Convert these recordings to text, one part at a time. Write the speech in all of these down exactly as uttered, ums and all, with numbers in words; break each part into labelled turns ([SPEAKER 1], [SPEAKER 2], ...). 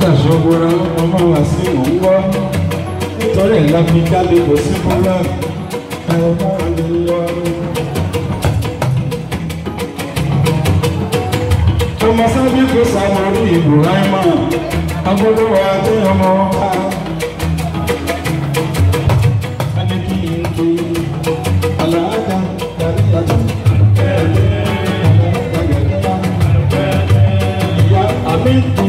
[SPEAKER 1] ṣògbóra ọmọ wá sí òwúwọ́ nítorí ẹ̀ láfi jáde kò sí fúnlẹ̀ ẹ̀rọ máa ń lọ. ọmọ sábì kò sàmórí ìlú ráìmọ̀ agbólówó adé ọmọ ọba. ẹni kí n kí aláàdá darí yàtọ̀ ìyá àmì kí.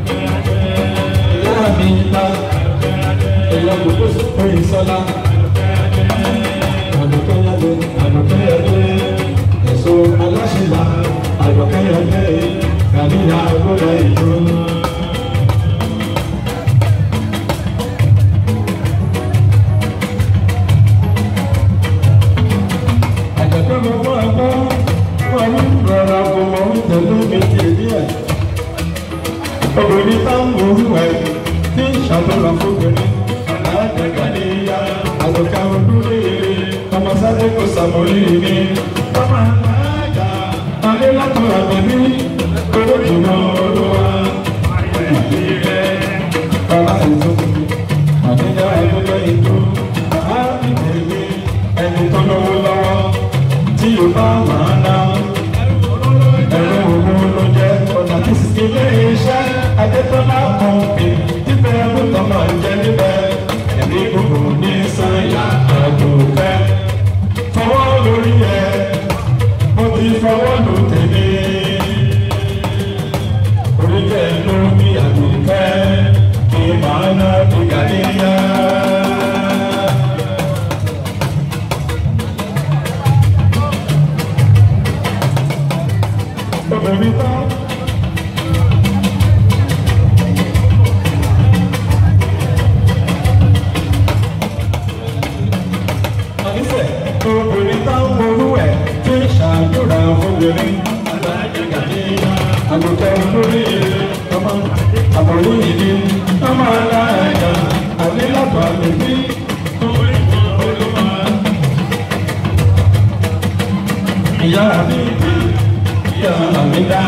[SPEAKER 1] Amina, ella tuvo su sola. Adokeyale, adokeyale, eso alashila, adokeyale, kamina gola ijo. Àjàgbé gbogbo àgbọ̀, wọ́n ń rọra gbogbo ń tẹ̀lé mi díẹ̀. Obìnrin táwọn olúwa ẹ̀ ní ìṣàlọ́lọ́ fúnbìnrin aláàdẹ̀gàdéyà àlùkà olúrere ọmọ sáré kò sàmórí mi. ọmọ aláàjà alẹ́ látọ̀ àbẹ̀mí olójúmọ́ olúwa ìdílé ọlá ètò àdéjà ẹgbẹ́ ètò àbíkèmí ẹni tó lówó lọ́wọ́ tí yóò bá máa ná ẹ̀rọ owó ló jẹ́ ọ̀nà tí sì ilé iṣẹ́ adétọ́lá kan pè níbẹ̀ ló tọ́ máa ń jẹ níbẹ̀ ẹ̀mí gbogbo ní sáyà àdùnkẹ́ fọwọ́ lórí ẹ̀ mo ti fọwọ́ lò tèmi oríkẹ́ ló ní àdùnkẹ́ kí màá ná bí gàdíyà. Obìnrin tán. Obìnrin táwọn morú ẹ̀ tí ń ṣàdúrà fúnbìnrin alájẹgàdéyà àgùntàn olórí ọmọ àbọ̀lú ìdí ọmọ aláàjà àlélàbọ̀ àgbègbè orí olúwa. ìyá mi bí ìyá mi dá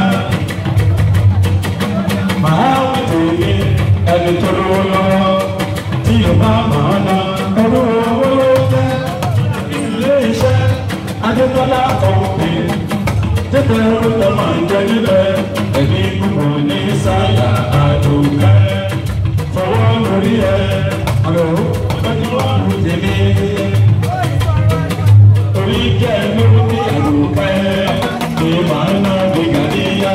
[SPEAKER 1] màá wí tèmi ẹni tó lówó lọ́wọ́ tí yóò bá màá ná ẹrú owó ló jẹ́. Iṣẹ́ adétọ́lá ọ̀pẹ̀ tètè ọ̀tọ̀ máa ń jẹ níbẹ̀ ẹ̀mí gbogbo ní sáyà àdùnkẹ́ fọwọ́ lórí ẹ̀ ọ̀rọ̀ ọjọ́ ọ̀rùn tèmi orí jẹ́ lórí àdùnkẹ́ kí màá ná bí gàdíyà.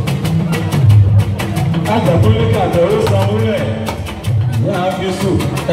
[SPEAKER 1] Àjàgbélé kàdé ó sanwó rẹ̀ ní àfisù.